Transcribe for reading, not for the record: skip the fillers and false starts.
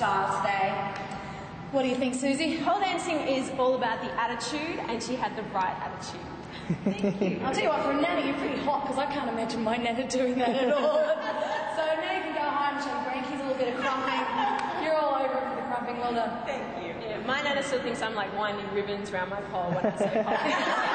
style today. What do you think, Susie? Pole dancing is all about the attitude, and she had the right attitude. Thank you. I'll tell you what, for a nana, you're pretty hot, because I can't imagine my nana doing that at all. So nana can go home and show the grandkids a little bit of crumping. You're all over it for the crumping. Well done. Thank you. Yeah, my nana still thinks I'm like winding ribbons around my pole when I say pole.